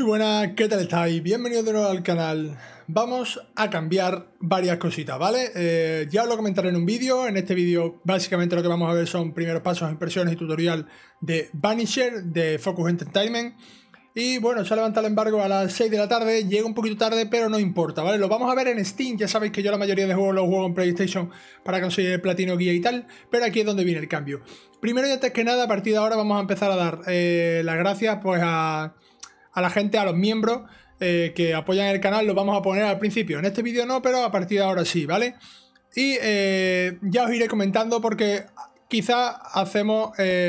buenas, ¿qué tal estáis? Bienvenidos de nuevo al canal. Vamos a cambiar varias cositas, ¿vale? Ya os lo comentaré en un vídeo. En este vídeo básicamente lo que vamos a ver son primeros pasos, impresiones y tutorial de Vanisher, de Focus Entertainment. Y bueno, se ha levantado el embargo a las 6 de la tarde, llega un poquito tarde, pero no importa, ¿vale? Lo vamos a ver en Steam, ya sabéis que yo la mayoría de juegos los juego en PlayStation para conseguir el platino guía y tal, pero aquí es donde viene el cambio. Primero y antes que nada, a partir de ahora vamos a empezar a dar las gracias pues a la gente, a los miembros que apoyan el canal. Los vamos a poner al principio, en este vídeo no, pero a partir de ahora sí, ¿vale? Y ya os iré comentando porque quizá hacemos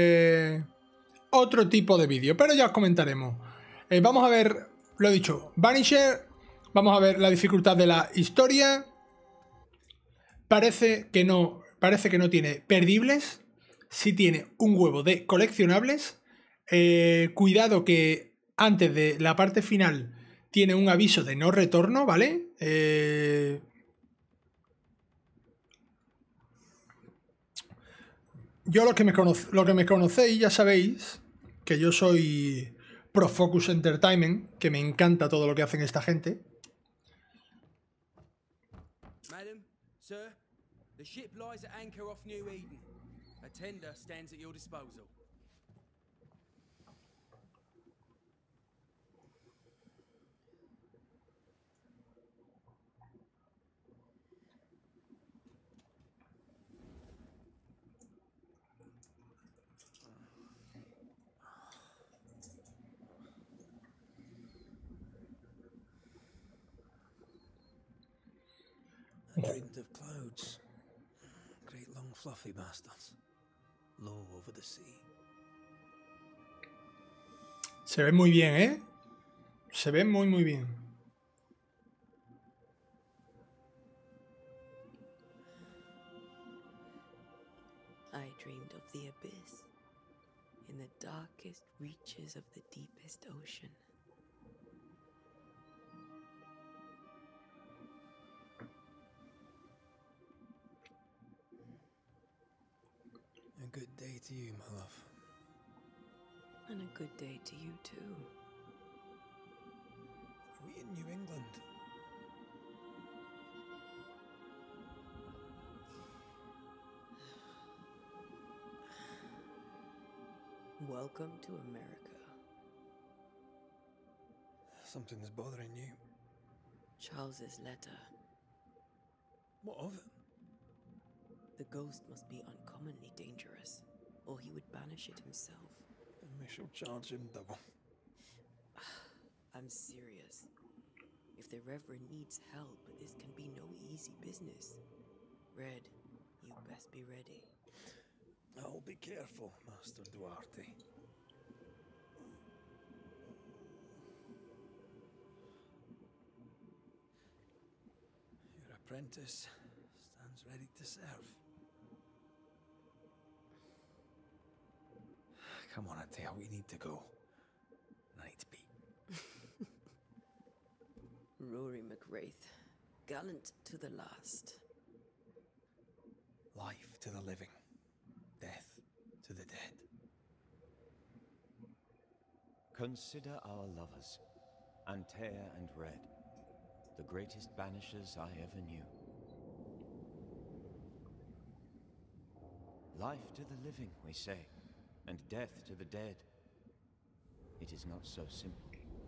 otro tipo de vídeo, pero ya os comentaremos. Vamos a ver, lo he dicho, Vanisher, vamos a ver la dificultad de la historia. Parece que no tiene perdibles, sí tiene un huevo de coleccionables. Cuidado que antes de la parte final tiene un aviso de no retorno, ¿vale? Yo los que me conocéis ya sabéis que yo soy pro Focus Entertainment, que me encanta todo lo que hacen esta gente. Madam, sir, the ship lies at anchor off New Eden. A tender stands at your disposal. I dreamed of clouds. Great long fluffy bastards. Low over the sea. Se ve muy bien, ¿eh? Se ve muy bien. I dreamed of the abyss, in the darkest reaches of the deepest ocean. A good day to you, my love. And a good day to you too. Are we in New England? Welcome to America. Something's bothering you. Charles's letter. What of it? The ghost must be uncommonly dangerous, or he would banish it himself. And we shall charge him double. I'm serious. If the Reverend needs help, this can be no easy business. Red, you best be ready. I'll be careful, Master Duarte. Your apprentice stands ready to serve. Come on, Atea, we need to go. Night beat. Rory McWraith, gallant to the last. Life to the living, death to the dead. Consider our lovers, Antea and Red, the greatest banishers I ever knew. Life to the living, we say, and death to the dead. It is not so simple.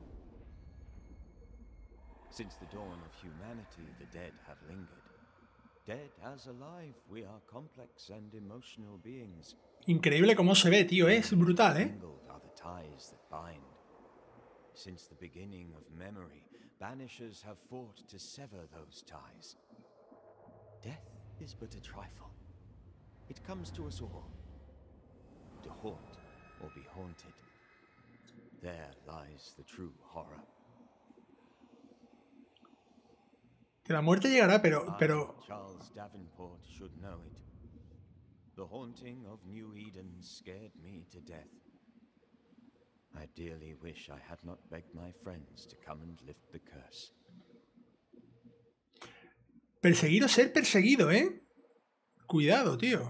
Since the dawn of humanity, the dead have lingered. Dead as alive, we are complex and emotional beings. Increíble cómo se ve, tío, es brutal, ¿eh? Tangled are the ties that bind. Since the beginning of memory, banishers have fought to sever those ties. Death is but a trifle. It comes to us all. To haunt or be haunted. There lies the true horror. Que la muerte llegará, pero... Charles Davenport should know it. The haunting of New Eden scared me to death. I dearly wish I had not begged my friends to come and lift the curse. Perseguir o ser perseguido, ¿eh? Cuidado, tío.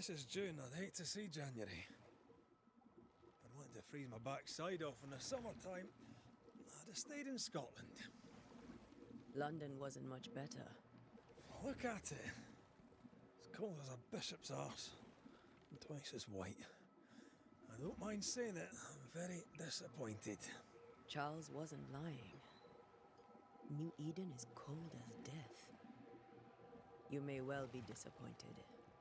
this is June. I'd hate to see January. I'd want to freeze my backside off in the summertime. I'd have stayed in Scotland. London wasn't much better. Look at it. As cold as a bishop's arse. And twice as white. I don't mind saying it. I'm very disappointed. Charles wasn't lying. New Eden is cold as death. You may well be disappointed.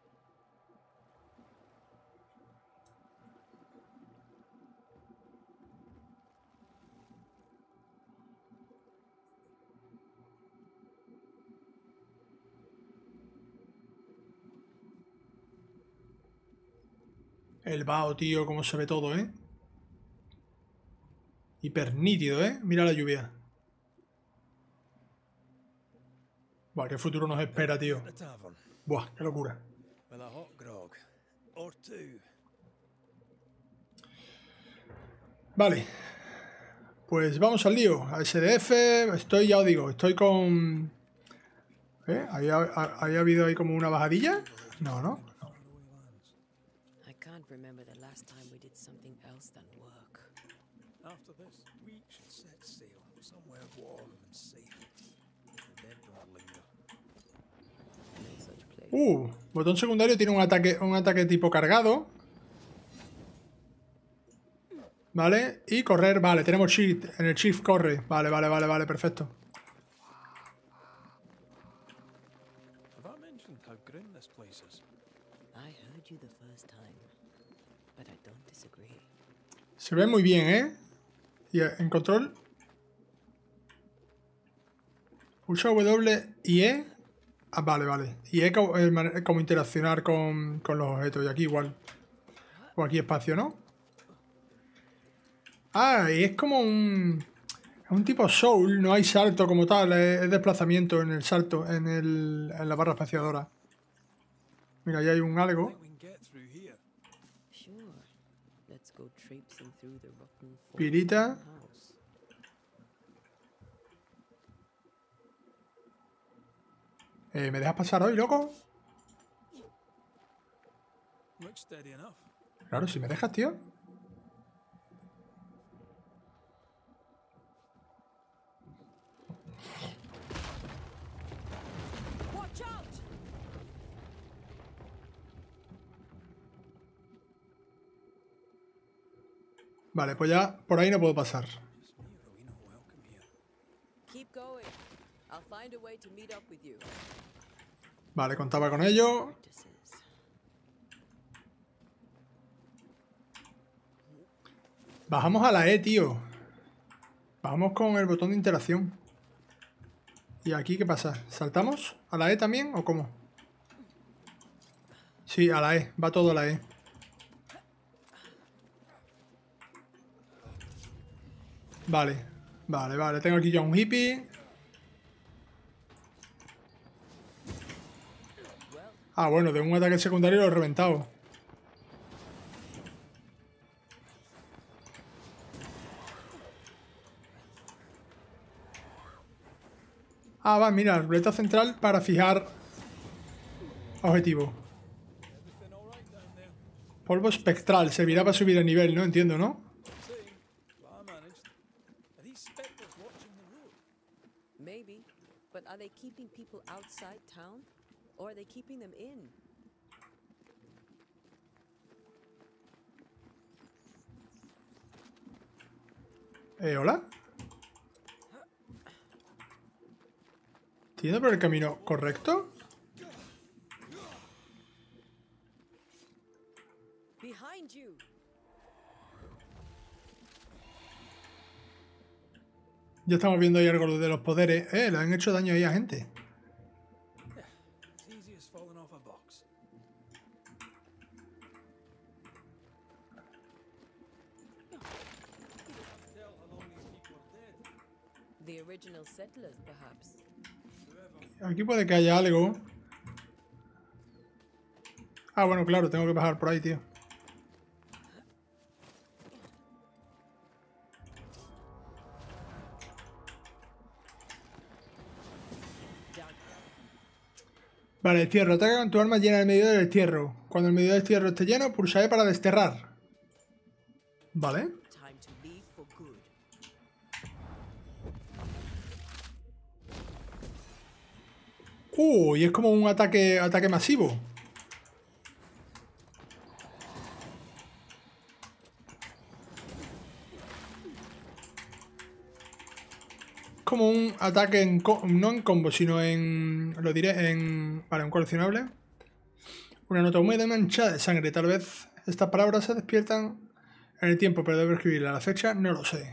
El vaho, tío, cómo se ve todo, ¿eh? Hiper nítido, ¿eh? Mira la lluvia. Buah, qué futuro nos espera, tío. The tavern. Buah, qué locura. With a hot grog. Or two. Vale. Pues vamos al lío. A SDF. Estoy, ya os digo, estoy con... ¿Eh? ¿Había habido ahí como una bajadilla? No, ¿no? I can't remember the last time we did something else than work. After this, we should set sail somewhere warm and safe. The dead don't linger. No such place. Botón secundario tiene un ataque tipo cargado. Vale, y correr, vale, tenemos shift, en el shift corre. Vale, perfecto. Have I mentioned how grim this place is? I heard you the first time, but I don't disagree. Se ve muy bien, ¿eh? Y en control. Pulsa W y E. Ah, vale. Y E como interaccionar con los objetos. Y aquí igual. O aquí espacio, ¿no? Ah, y es como un tipo soul, no hay salto como tal, es desplazamiento en el salto, en la barra espaciadora. Mira, ahí hay un algo. We can get through here. Sure. Let's go traipsing through the rotten Pirita. house. ¿Me dejas pasar hoy, loco? Looks steady enough. Claro, si me dejas, tío. Watch out! Vale, pues ya por ahí no puedo pasar. We not welcome here. Keep going. I'll find a way to meet up with you. Vale, contaba con ello. Practices. Bajamos a la E, tío. Bajamos con el botón de interacción. ¿Y aquí qué pasa? ¿Saltamos a la E también o cómo? Sí, a la E. Va todo a la E. Vale. Tengo aquí ya un hippie. Ah, bueno, de un ataque secundario lo he reventado. Ah, va, mira, ruleta central para fijar objetivo. Polvo espectral, servirá para subir el nivel, ¿no? Entiendo, ¿no? Saying, but I managed. Are these spectres watching the road? Maybe. But are they keeping people outside town? Or are they keeping them in? ¿Hola? ¿Estoy yendo por el camino correcto? Behind you! Ya estamos viendo ahí algo de los poderes. Le han hecho daño ahí a gente. It's easy as falling off a box. Tell how long these people are dead. The original settlers, perhaps. Aquí puede que haya algo. Ah, bueno, claro, tengo que bajar por ahí, tío. Vale, destierro. Ataca con tu arma llena del medio del destierro. Cuando el medidor de hierro esté lleno, pulsa E para desterrar. Vale. Time to leave for good. Y es como un ataque masivo. Como un ataque no en combo, sino en... Lo diré en... Vale, un coleccionable. Una nota húmeda manchada de sangre. Tal vez estas palabras se despiertan en el tiempo, pero debo escribirla. La fecha no lo sé.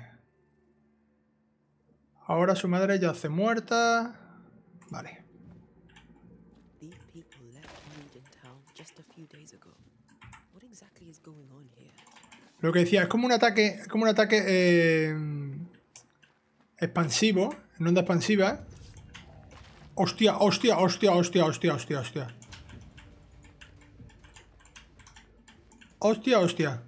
Ahora su madre yace muerta. Vale. These people left Eden Town just a few days ago. What exactly is going on here? Lo que decía, es como un ataque... expansivo, en onda expansiva. Hostia, hostia, hostia, hostia, hostia, hostia, hostia. Hostia, hostia.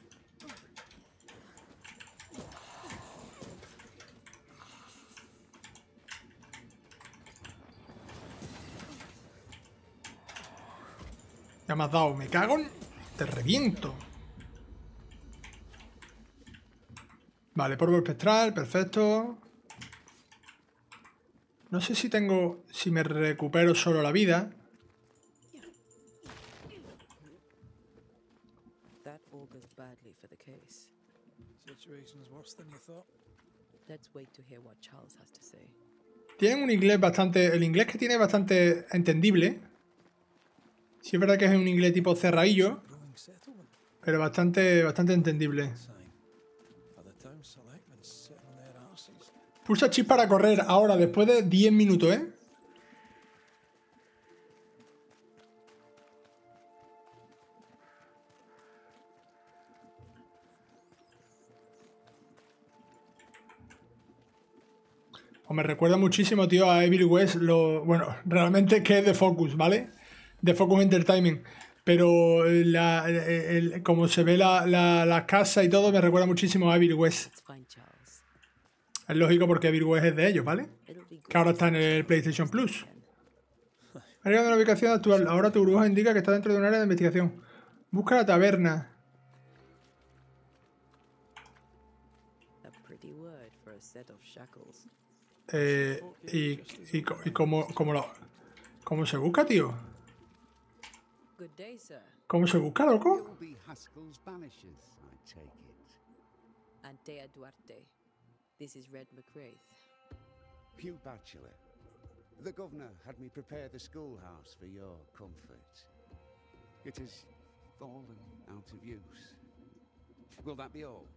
Ya me has dado, me cago en... Te reviento. Vale, polvo espectral, perfecto. No sé si tengo... Si me recupero solo la vida. That augurs badly for the case. Situation's worse than you thought. Let's wait to hear what Charles has to say. Tienen un inglés bastante... El inglés que tiene es bastante entendible. Sí es verdad que es un inglés tipo cerradillo, Growing settlement pero bastante entendible. sign. Are the town selectmen sitting on their arses? Pulsa chip para correr ahora, después de 10 minutos, ¿eh? O me recuerda muchísimo, tío, a Evil West. Bueno, realmente que es de Focus, ¿vale? De Focus Entertainment. Pero como se ve la casa y todo, me recuerda muchísimo a Evil West. Let's find Charles. Es lógico porque Evil West es de ellos, ¿vale? It'll be Que ahora great está en el PlayStation Plus. Ha llegado a la ubicación actual. Ahora tu burbuja indica que está dentro de un área de investigación. Busca la taberna. a pretty word for a set of shackles. ¿Y cómo se busca, tío? Good day, sir. ¿Cómo se busca, loco? You'll be Haskell's banishers, I take it. Antea Duarte. This is Red McWraith. Hugh Bachelor. The governor had me prepare the schoolhouse for your comfort. It has fallen out of use. Will that be all?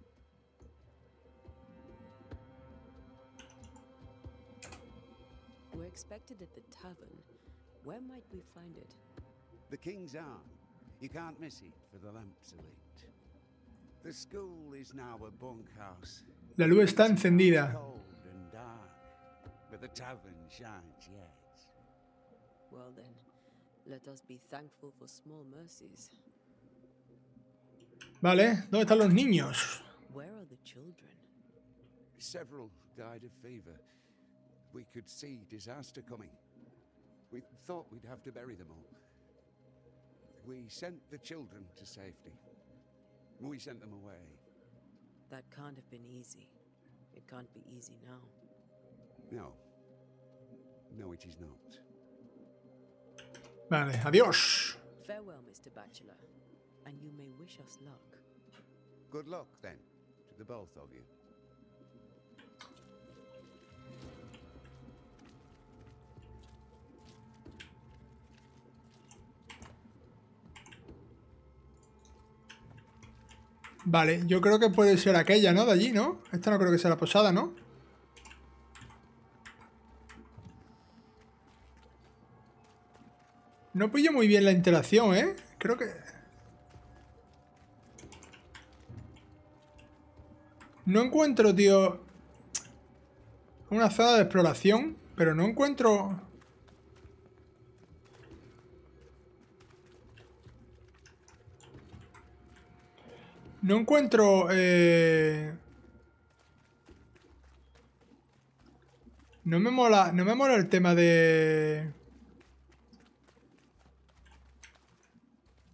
We're expected at the tavern. Where might we find it? The King's Arm. You can't miss it for the lamps are lit. The school is now a bunkhouse. La luz está encendida. Cold and dark, but the tavern shines yet. Well then, let us be thankful for small mercies. Vale, ¿dónde están los niños? Where are the children? Several died of fever. We could see disaster coming. We thought we'd have to bury them all. We sent the children to safety. We sent them away. That can't have been easy. It can't be easy now. No. No, it is not. Vale, adiós. Farewell, Mr. Bachelor, and you may wish us luck. Good luck, then, to the both of you. Vale, yo creo que puede ser aquella, ¿no? De allí, ¿no? Esta no creo que sea la posada, ¿no? No pillo muy bien la interacción, ¿eh? Creo que... No encuentro, tío... Una zona de exploración, pero no encuentro... No encuentro... No me mola el tema de...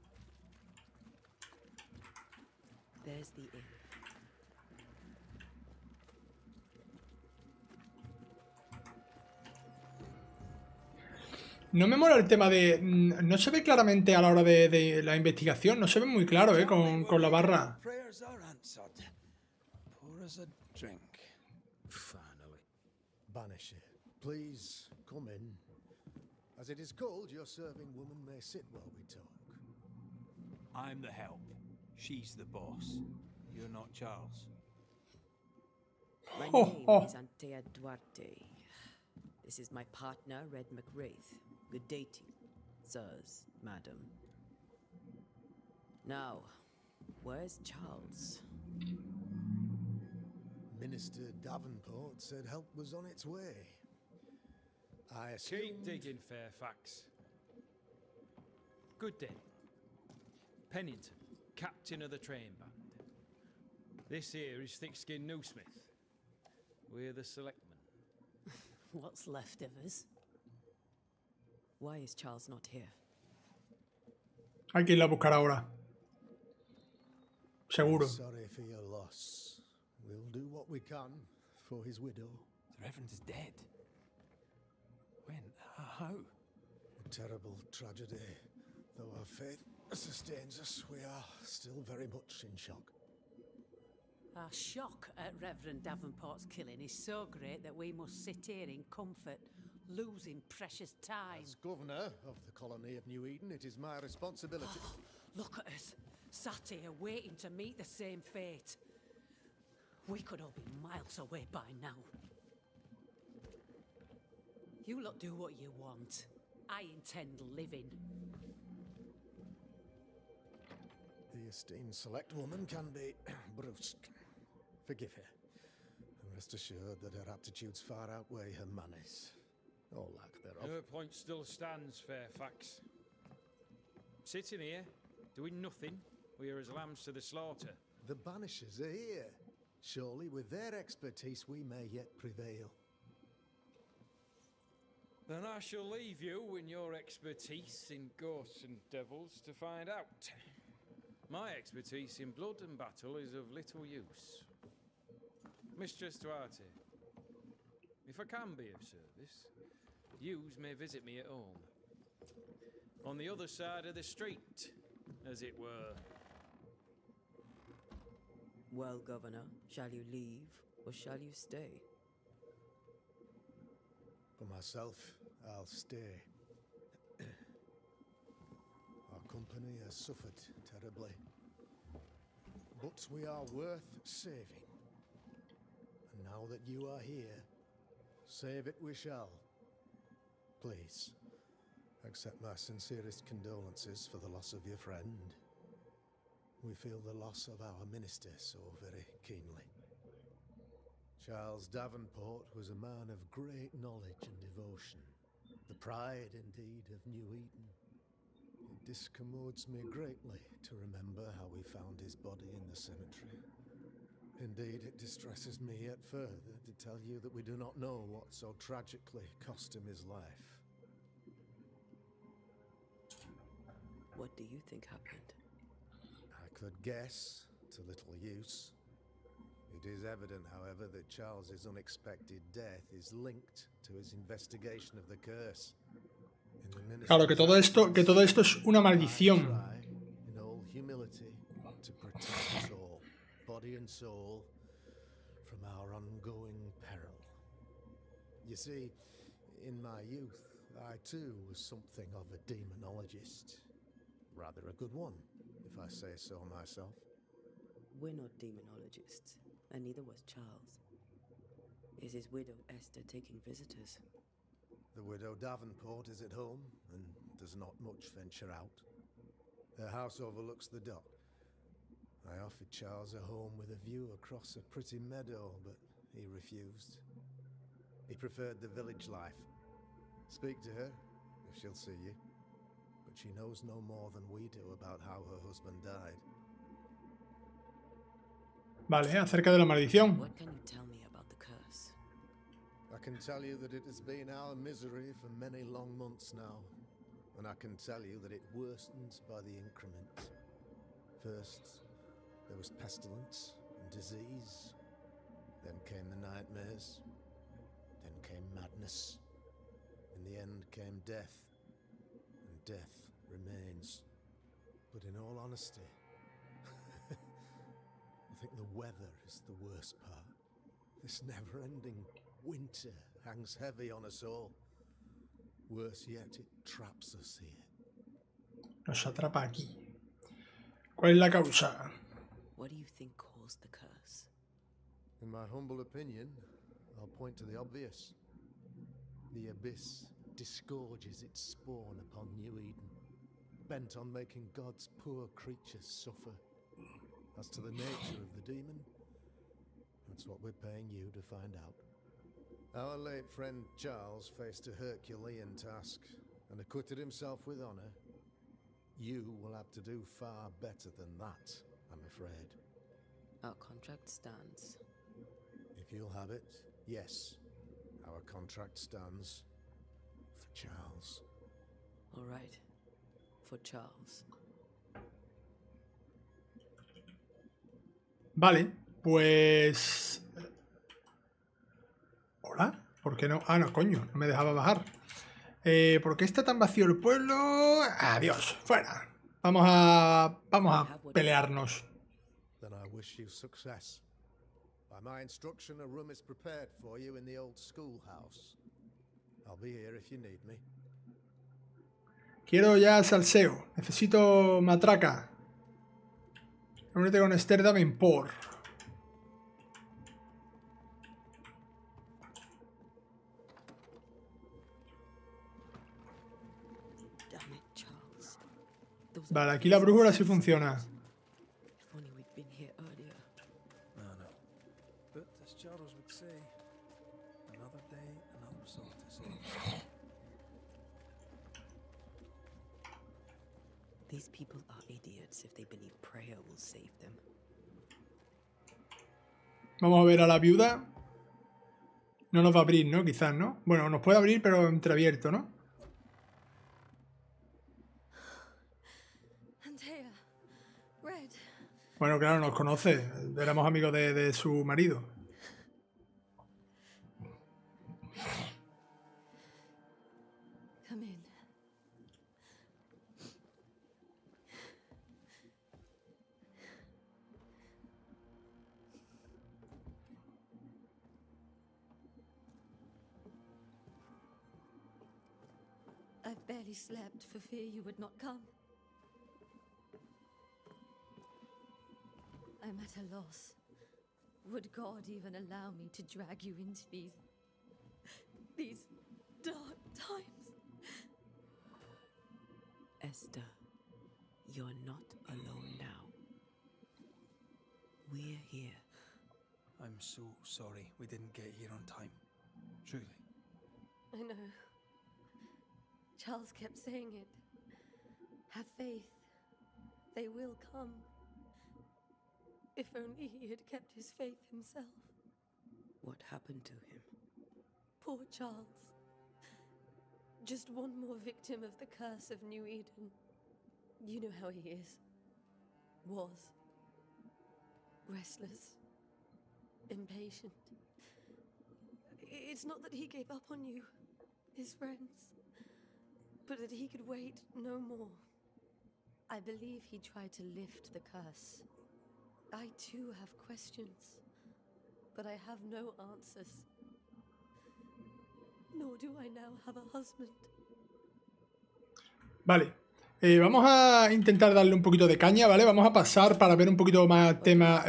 No me mola el tema de... No se ve claramente a la hora de la investigación. No se ve muy claro, con la barra. Prayers are answered. Pour us a drink. Finally. Banisher, please come in. As it is called, your serving woman may sit while we talk. I'm the help. She's the boss. You're not Charles. My Ho, name ho. is Antea Duarte. This is my partner, Red McWraith. Good day to you, sirs, madam. Now, where's Charles? Minister Davenport said help was on its way. I assume... Keep digging, Fairfax. Good day. Pennington, captain of the train band. This here is Thickskin Newsmith. We're the selectmen. What's left of us? Why is Charles not here? Hay que ir a buscar ahora. Seguro. Sorry for your loss. We'll do what we can for his widow. The Reverend is dead. When? How? A terrible tragedy. Though our faith sustains us, we are still very much in shock. Our shock at Reverend Davenport's killing is so great that we must sit here in comfort, losing precious time. As governor of the colony of New Eden, it is my responsibility. Look at us, sat here waiting to meet the same fate. We could all be miles away by now. You lot do what you want. I intend living. The esteemed select woman can be brusque. Forgive her. And rest assured that her aptitudes far outweigh her manners. Or lack thereof. Her point still stands, Fairfax. Sitting here, doing nothing, we are as lambs to the slaughter. The Banishers are here. Surely with their expertise we may yet prevail. Then I shall leave you and your expertise in ghosts and devils to find out. My expertise in blood and battle is of little use. Mistress Duarte, if I can be of service, yous may visit me at home. On the other side of the street, as it were. Well, Governor, shall you leave or shall you stay? For myself, I'll stay. Our company has suffered terribly. But we are worth saving. And now that you are here, save it we shall. Please, accept my sincerest condolences for the loss of your friend. We feel the loss of our minister so very keenly. Charles Davenport was a man of great knowledge and devotion. The pride, indeed, of New Eden. It discommodes me greatly to remember how we found his body in the cemetery. Indeed, it distresses me yet further to tell you that we do not know what so tragically cost him his life. What do you think happened? I could guess, to little use. It is evident, however, that Charles's unexpected death is linked to his investigation of the curse. Claro, que todo esto es una maldición. In all humility, to protect us all, body and soul, from our ongoing peril. You see, in my youth, I too was something of a demonologist. Rather a good one, if I say so myself. We're not demonologists, and neither was Charles. Is his widow Esther taking visitors? The widow Davenport is at home and does not much venture out. Her house overlooks the dock. I offered Charles a home with a view across a pretty meadow, but he refused. He preferred the village life. Speak to her, if she'll see you. But she knows no more than we do about how her husband died. Vale, acerca de la maldición. What can you tell me about the curse? I can tell you that it has been our misery for many long months now. And I can tell you that it worsens by the increment. First, there was pestilence and disease. Then came the nightmares. Then came madness. In the end came death. death remains. But in all honesty, I think the weather is the worst part. This never-ending winter hangs heavy on us all. Worse yet, it traps us here. Nos atrapa aquí. ¿Cuál es la causa? What do you think caused the curse? In my humble opinion, I'll point to the obvious. The Abyss disgorges its spawn upon New Eden, bent on making God's poor creatures suffer. As to the nature of the demon, that's what we're paying you to find out. Our late friend Charles faced a Herculean task and acquitted himself with honor. You will have to do far better than that, I'm afraid. Our contract stands. If you'll have it, yes. Our contract stands for Charles. All right. For Charles. Vale, pues... ¿Hola? ¿Por qué no? Ah, no, coño, no me dejaba bajar. ¿Por qué está tan vacío el pueblo? Adiós, fuera. Vamos a pelearnos. Then I wish you success. By my instruction, a room is prepared for you in the old schoolhouse. I'll be here if you need me. Quiero ya salseo. Necesito matraca. Únete con Esther Davenport. Vale, aquí la brújula sí funciona. If only we'd been here earlier. No. But as Charles would say, another day, another soul to save. These people are idiots if they believe prayer will save them. Vamos a ver a la viuda. No nos va a abrir, ¿no? Quizás, ¿no? Bueno, nos puede abrir, pero entreabierto, ¿no? Bueno, claro, nos conoce. Éramos amigos de su marido. Come in. I've barely slept for fear you would not come. I'm at a loss. Would God even allow me to drag you into these dark times? Esther, you're not alone now. We're here. I'm so sorry we didn't get here on time. Truly. I know. Charles kept saying it. Have faith. They will come. If only he had kept his faith himself. What happened to him? Poor Charles. Just one more victim of the curse of New Eden. You know how he is. Was. Restless. Impatient. It's not that he gave up on you, his friends, but that he could wait no more. I believe he tried to lift the curse. I too have questions, but I have no answers. Nor do I now have a husband. Vale. Vamos a intentar darle un poquito de caña, ¿vale? Vamos a pasar para ver un poquito más tema...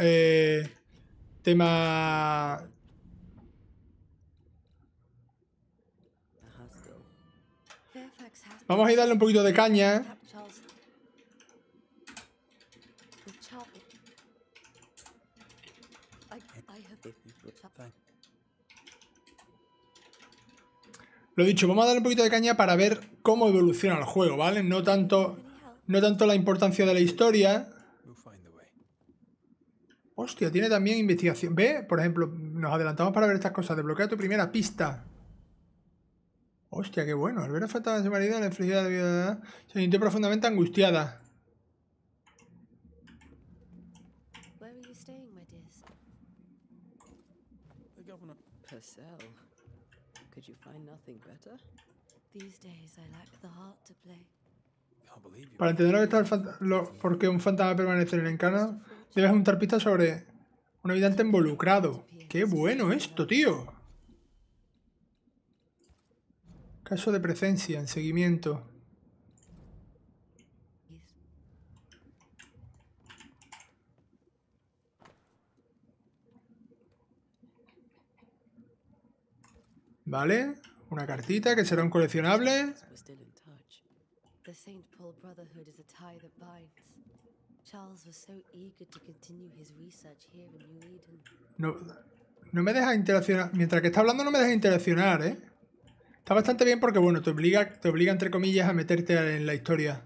Vamos a ir a darle un poquito de caña. Lo dicho, vamos a darle un poquito de caña para ver cómo evoluciona el juego, ¿vale? No tanto la importancia de la historia. Hostia, tiene también investigación. ¿Ve? Por ejemplo, nos adelantamos para ver estas cosas. Desbloquea tu primera pista. Hostia, qué bueno. Al ver a falta de su marido, la infelicidad de vida se sintió profundamente angustiada. Where are you staying, my dears? The governor. Purcell. Could you find nothing better? These days I lack the heart to play. Para entender lo que está por qué un fantasma permanece en el encarno, debes juntar pistas sobre un habitante involucrado. ¡Qué bueno esto, tío! Caso de presencia en seguimiento. Vale, una cartita que será un coleccionable. The St. Paul Brotherhood is a tie that binds. Charles was so eager to continue his research here in New Eden. No me deja interaccionar. Mientras que está hablando no me deja interaccionar, ¿eh? Está bastante bien porque, bueno, te obliga entre comillas a meterte en la historia.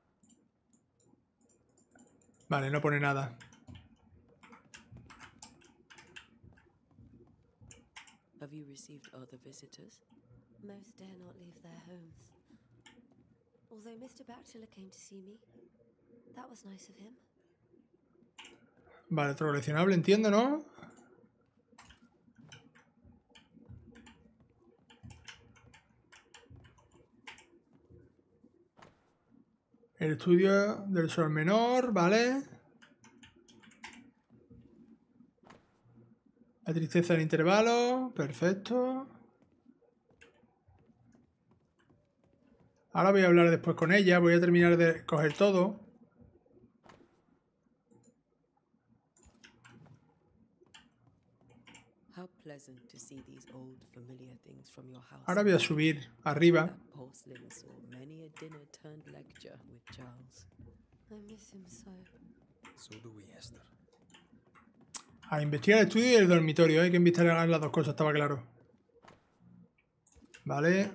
Vale, no pone nada. Have you received other visitors? Most dare not leave their homes. Although Mr. Bachelor came to see me. That was nice of him. Vale, otro coleccionable, entiendo, ¿no? El estudio del sol menor, vale. La tristeza del intervalo, perfecto. Ahora voy a hablar después con ella, voy a terminar de coger todo. Ahora voy a subir arriba. A investigar el estudio y el dormitorio. Hay que investigar las dos cosas, estaba claro. Vale.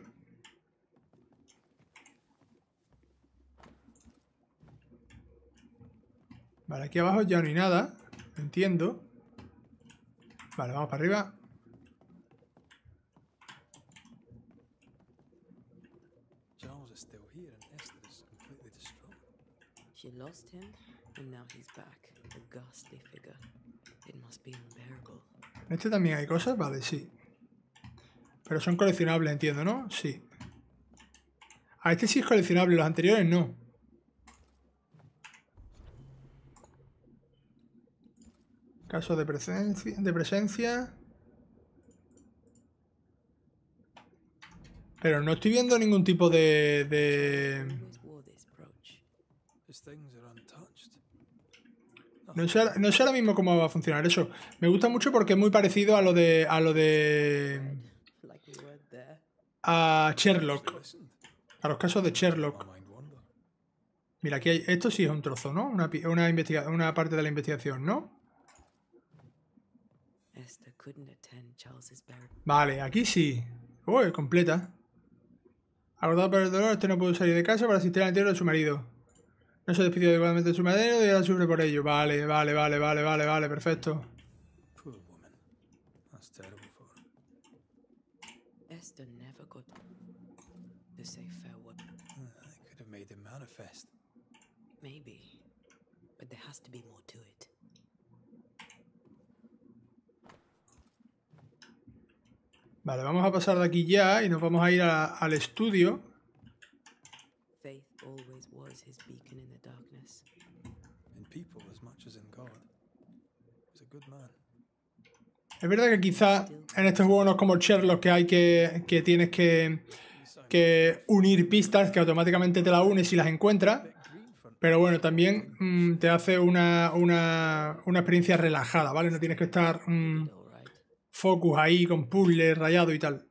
Vale, aquí abajo ya no hay nada. Entiendo. Vale, vamos para arriba. Charles is still here and Esther is completely distraught. She lost him and now he's back. A ghastly figure. It must be unbearable. ¿En este también hay cosas? Vale, sí. Pero son coleccionables, entiendo, ¿no? Sí. Ah, este sí es coleccionable, los anteriores no. Caso de presencia. Pero no estoy viendo ningún tipo de... No sé ahora mismo cómo va a funcionar eso. Me gusta mucho porque es muy parecido a lo de... a Sherlock. A los casos de Sherlock. Mira, aquí hay... Esto sí es un trozo, ¿no? Una parte de la investigación, ¿no? Vale, aquí sí. Uy, completa. Agotado por el dolor, este no pudo salir de casa para asistir al entierro de su marido. No se despidió adecuadamente de su marido y ahora sufre por ello. Vale, perfecto. Esther never got to say farewell. I could have made him manifest. Maybe, but there has to be more to it. Vale, vamos a pasar de aquí ya y nos vamos a ir al estudio. Faith always was his beacon in the darkness. In people as much as in God. He was a good man. Es verdad que quizá en estos juegos no es como Sherlock que hay que tienes que unir pistas que automáticamente te las unes y las encuentras. Pero bueno, también te hace una experiencia relajada, ¿vale? No tienes que estar focus ahí con puzzles rayado y tal.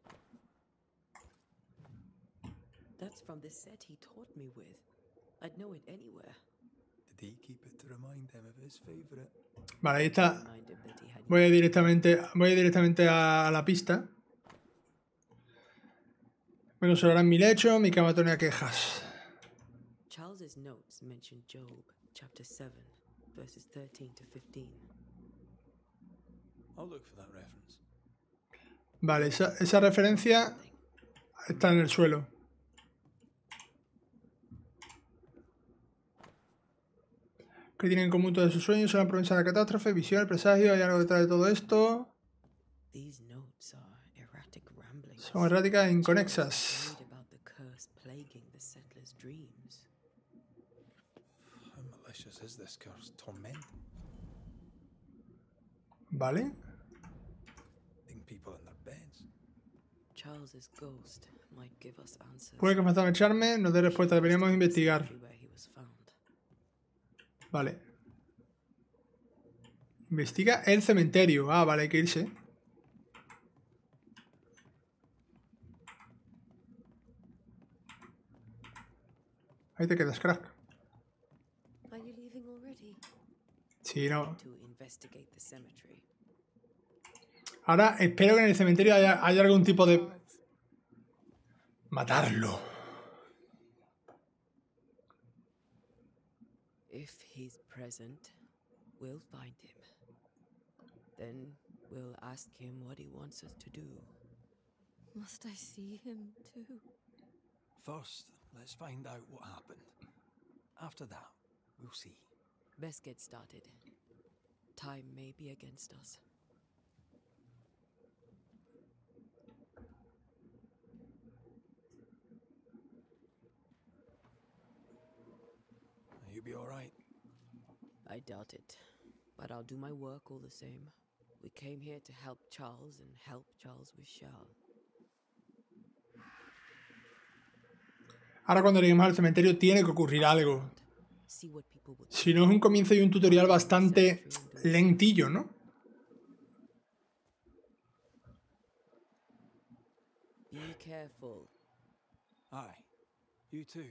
That's from the set he taught me with. I'd know it anywhere. Did he keep it to remind him of his favorite? Vale, ahí está. Voy directamente a la pista. Me consolará en mi lecho, mi cama tenía quejas. Charles's notes mention Job, chapter 7, verses 13 to 15. I'll look for that reference. Vale, esa referencia está en el suelo. ¿Qué tienen en común todos sus sueños? Son la promesa de la catástrofe, visión, el presagio, hay algo detrás de todo esto. These notes are erratic ramblings. Son erráticas e inconexas. Worried about the curse plaguing the settlers' dreams. How malicious is this curse? Torment? Vale. Putting people in their beds. Charles's ghost might give us answers. Puede que fantasma echarme, no dé respuesta, deberíamos investigar. Where he was found. Vale. Investiga el cementerio. Ah, vale, hay que irse. Ahí te quedas, crack. Are you leaving already? Sí, no. To investigate the cemetery. Ahora espero que en el cementerio haya algún tipo de... Matarlo. If he's present, we'll find him. Then we'll ask him what he wants us to do. Must I see him too? First, let's find out what happened. After that, we'll see. Best get started. Time may be against us. You be all right? I doubt it, but I'll do my work all the same. We came here to help Charles and help Charles with Shal. Ahora cuando lleguemos al cementerio tiene que ocurrir algo. Si no es un comienzo y un tutorial bastante lentillo, ¿no? Be careful. Aye. You too.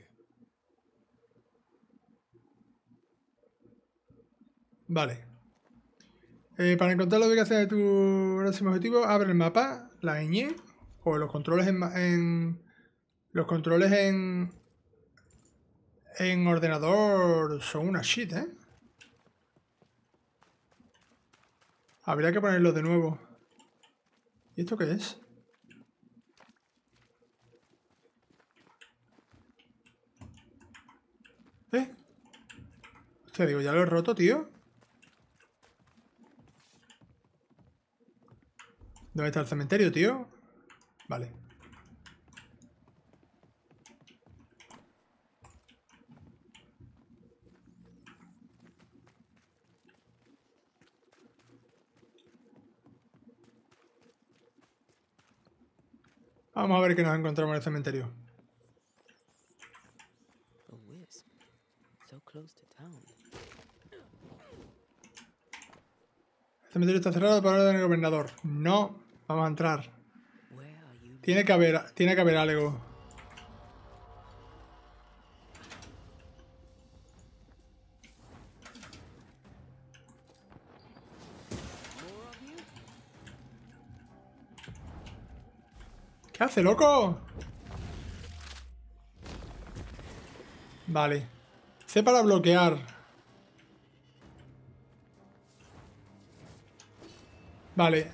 Vale. Para encontrar la ubicación de tu próximo objetivo, abre el mapa, la ñ, o los controles los controles en ordenador son una shit, ¿eh? Habría que ponerlos de nuevo. ¿Y esto qué es? Hostia, digo, ya lo he roto, tío. ¿Dónde está el cementerio, tío? Vale. Vamos a ver qué nos encontramos en el cementerio. A wisp. So close to town. El cementerio está cerrado por orden del gobernador. No, vamos a entrar. Tiene que haber algo. ¿Qué hace, loco? Vale. C para bloquear. Vale.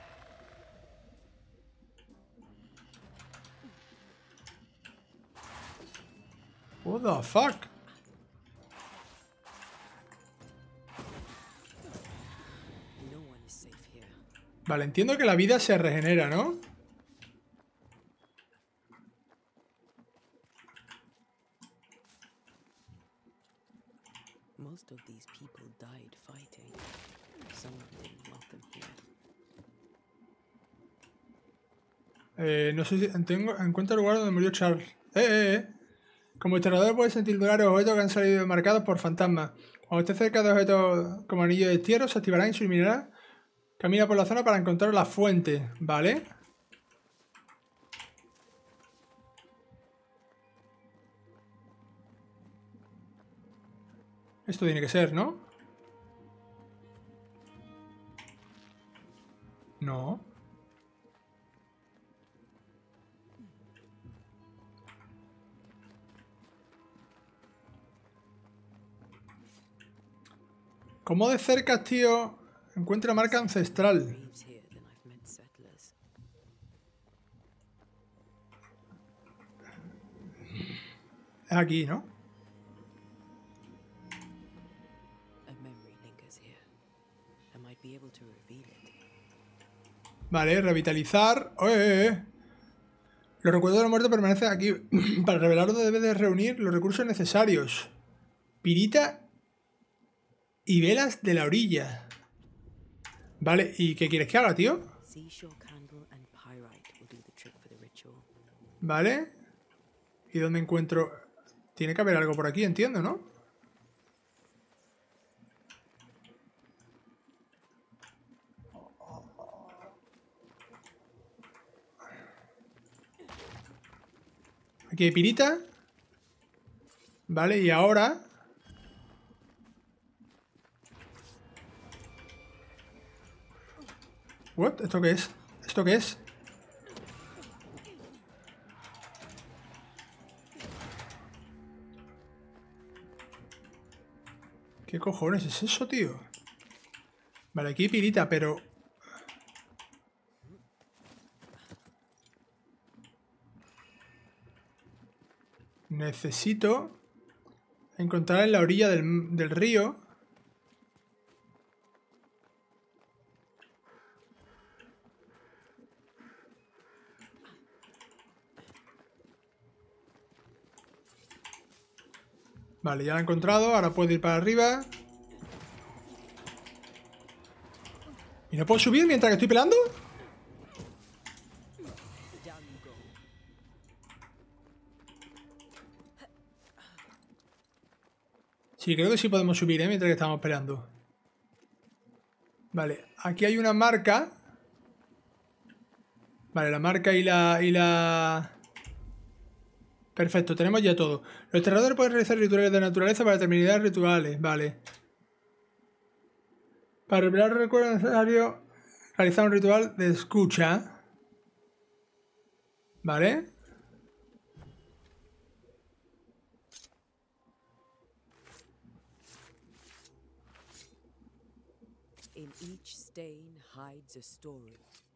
What the fuck? Vale, entiendo que la vida se regenera, ¿no? Most of these people died fighting. Some of them didn't want them here. No sé si encuentra el lugar donde murió Charles. Como historiador puede sentir lugares o objetos que han salido marcados por fantasmas. Cuando esté cerca de objetos como anillo de destierro, se activarán y se iluminará. Camina por la zona para encontrar la fuente, ¿vale? Esto tiene que ser, ¿no? No. ¿Cómo de cerca, tío? Encuentra marca ancestral. Es aquí, ¿no? Vale, revitalizar. Los recuerdos de la muerte permanecen aquí. Para revelarlo debes de reunir los recursos necesarios. Pirita y velas de la orilla. Vale, ¿y qué quieres que haga, tío? Vale. ¿Y dónde encuentro? Tiene que haber algo por aquí, entiendo, ¿no? Aquí hay pirita. Vale, y ahora... ¿What? ¿Esto qué es? ¿Esto qué es? ¿Qué cojones es eso, tío? Vale, aquí hay pirita, pero... Necesito encontrar en la orilla del río. Vale, ya la he encontrado. Ahora puedo ir para arriba. ¿Y no puedo subir mientras que estoy peleando? Sí, creo que sí podemos subir, mientras que estamos peleando. Vale, aquí hay una marca. Vale, la marca y la... Perfecto, tenemos ya todo. Los enterradores pueden realizar rituales de naturaleza para determinadas rituales. Vale. Para revelar el recuerdo necesario, realizar un ritual de escucha. Vale. In each stain hides a story.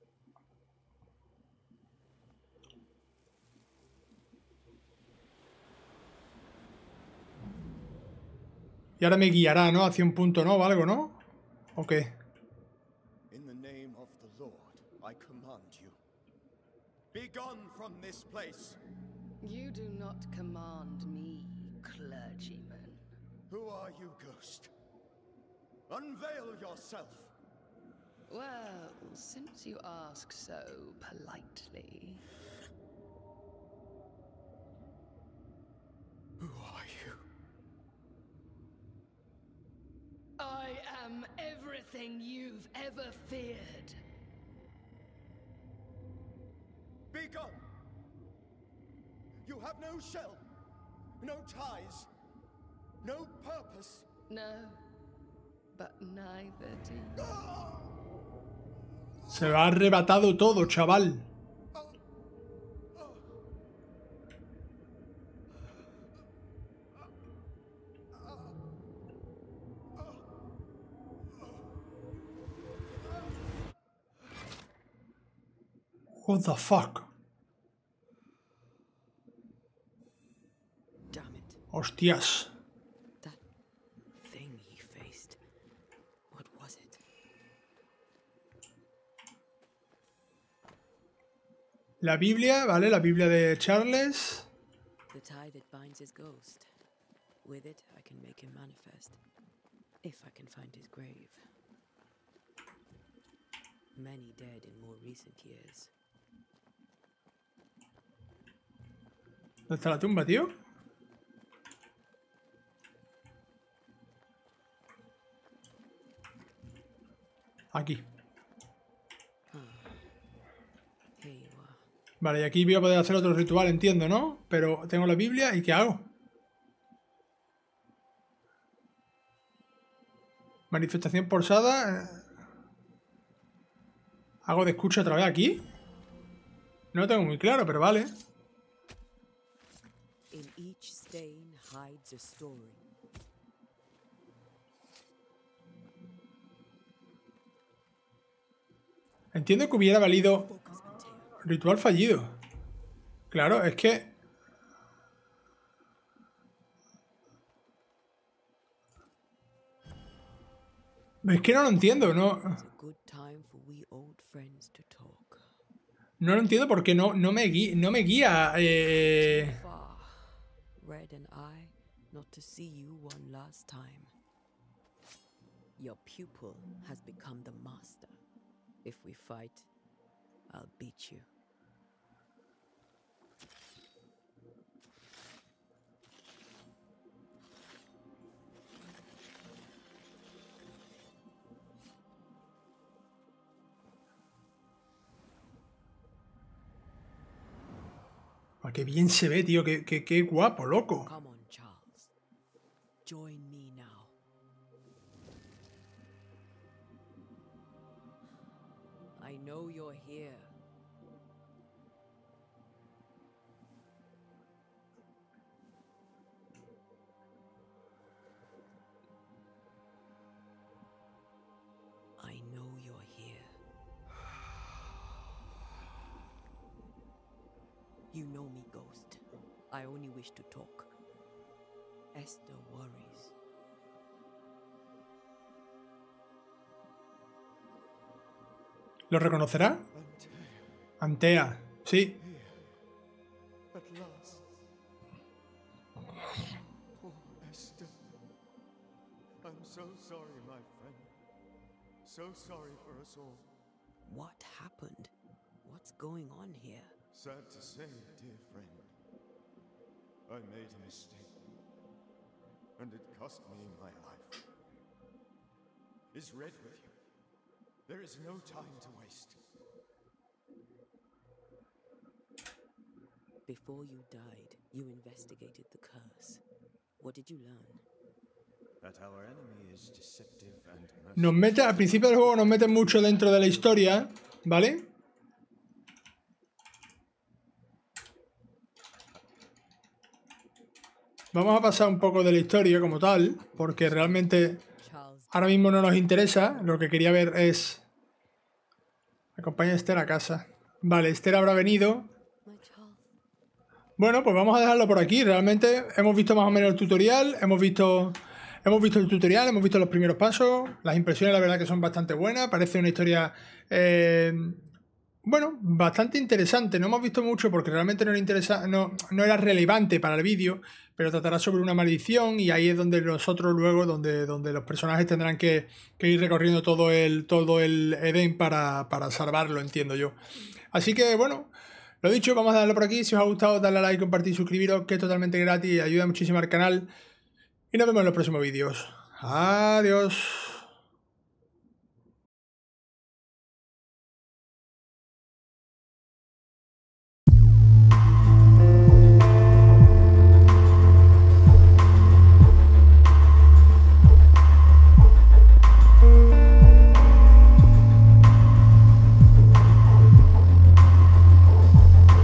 Y ahora me guiará, ¿no? Hacia un punto, ¿no? O algo, ¿no? ¿O qué? In the name of the Lord, I command you. Be gone from this place. You do not command me, clergyman. Who are you, ghost? Unveil yourself. Well, since you ask so politely. Who are you? I am everything you've ever feared. Be gone! You have no shell, no ties, no purpose. No, but neither do you. Se lo ha arrebatado todo, chaval. What the fuck? Damn it. Hostias. That thing he faced. What was it? La Biblia, ¿vale? La Biblia de Charles. The tie that binds his ghost. With it, I can make him manifest. If I can find his grave. Many dead in more recent years. ¿Dónde está la tumba, tío? Aquí. Vale, y aquí voy a poder hacer otro ritual, entiendo, ¿no? Pero tengo la Biblia, ¿y qué hago? Manifestación forzada. ¿Hago de escucha otra vez aquí? No lo tengo muy claro, pero vale. In each stain hides a story. Entiendo que hubiera valido ritual fallido. Claro, es que... Es que no lo entiendo, ¿no? It's a good time for we old friends to talk. No lo entiendo porque no me guía. Far, Red and I, not to see you one last time. Your pupil has become the master. If we fight, I'll beat you. Qué bien se ve, tío. Qué guapo, loco. Come on, Charles. Join me now. I know you're here. I know you're here. You know me, Ghost. I only wish to talk. Esther worries. ¿Lo reconocerá? Antea, sí. At last. Poor Esther. I'm so sorry, my friend. So sorry for us all. What happened? What's going on here? Sad to say, dear friend, I made a mistake, and it cost me my life. Is Red with you? There is no time to waste. Before you died, you investigated the curse. What did you learn? That our enemy is deceptive and Nos mete, al principio del juego nos mete mucho dentro de la historia, ¿vale? Vamos a pasar un poco de la historia como tal, porque realmente ahora mismo no nos interesa. Lo que quería ver es... Acompaña a Esther a casa. Vale, Esther habrá venido. Bueno, pues vamos a dejarlo por aquí. Realmente hemos visto más o menos el tutorial. Hemos visto el tutorial, hemos visto los primeros pasos. Las impresiones la verdad que son bastante buenas. Parece una historia... bueno, bastante interesante. No hemos visto mucho porque realmente no era relevante para el vídeo, pero tratará sobre una maldición y ahí es donde nosotros luego, donde los personajes tendrán que ir recorriendo todo el Edén para salvarlo, entiendo yo. Así que bueno, lo dicho, vamos a darlo por aquí. Si os ha gustado, darle a like, compartir, suscribiros, que es totalmente gratis y ayuda muchísimo al canal. Y nos vemos en los próximos vídeos. Adiós.